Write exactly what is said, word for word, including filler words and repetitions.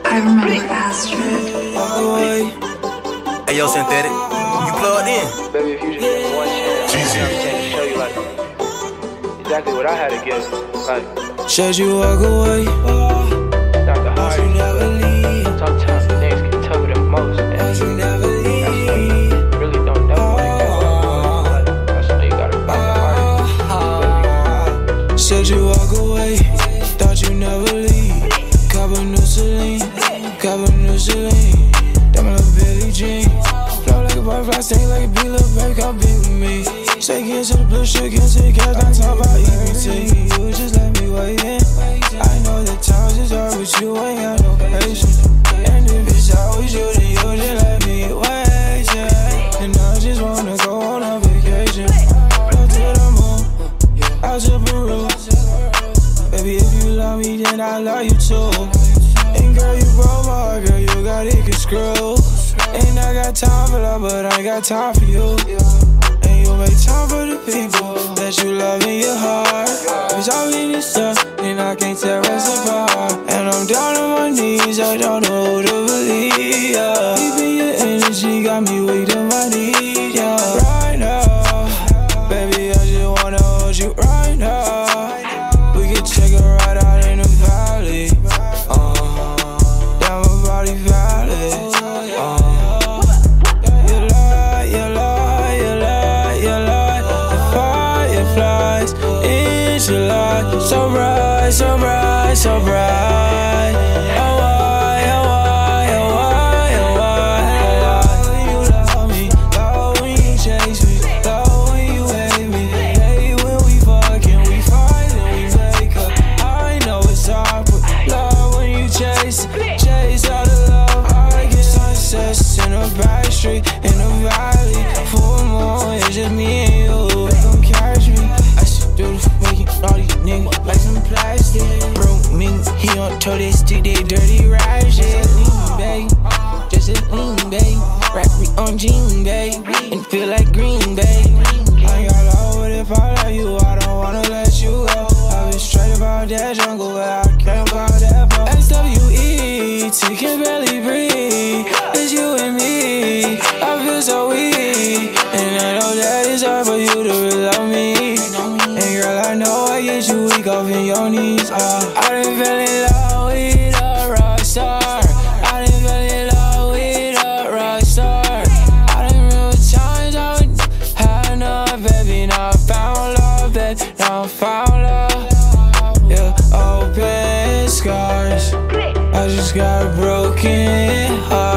I remember Astrid. Hey yo, Synthetic, you plugged in? Baby, if you just give me one chance, I'm gonna to show you like exactly what I had to give. Like, should you walk away? not the hardest. You never leave. Sometimes things get tougher than most. And You never leave. really don't know what it is. Like, that's why you gotta find the hardest. Said you walk away, thought you never leave. Cop a new Celine, cop a new Celine. Damn a little Billie Jean. Flow like a butterfly, sting like a bee, little baby, come be with me. Say get to the blue shit, get to the cash, not talk about E B T. You just let me wait in. I know that times is hard, but you ain't got no patience. And if it's always you, then you just let me wait, yeah. And I just wanna go on a vacation. Go to the moon, out to Peru. Baby, if you love me, then I love you too. And girl, you broke my heart, girl, you got it screwed. Ain't I got time for love, but I ain't got time for you. And you make time for the people that you love in your heart. If it's all in this stuff, then I can't tear us apart. And I'm down on my knees, I don't know who to believe, yeah. Keeping your energy got me weak to my knees, yeah. Right now, baby, I just wanna hold you right now. We can check it right out in the valley, uh, down my body valley, uh. You lie, you lie, you lie, you lie. The fireflies in July, so bright, so bright, so bright. Oh why, oh why, oh why, oh why, oh why? You love me, love when you chase me, love when you hate me. Hate when we fuck and we fight and we make up. I know it's hard, but love when you chase, chase all the love. I get sunsets in a back street, in the valley. Full moon, it's just me and you. Come catch me. I should do the making all these niggas like some plastic. Bro, me, he on toe, they stick, they dirty ride shit. Lean, babe, just a lean, babe. Rap me on jean, babe, and feel like green, babe. I ain't got love, but if I love you, I don't wanna let you go. I've been straight about that jungle, but I can't about that phone. S W E, T can barely breathe. It's you and me, I feel so weak. And I know that it's hard for you to really love me. And girl, I know I get you weak off in your knees. uh, I done fell in love with a rock star. I done fell in love with a rock star. I done remember times I would have enough, baby. Now I found love, baby. Now I found love. Yeah, open scars. I just got a broken heart.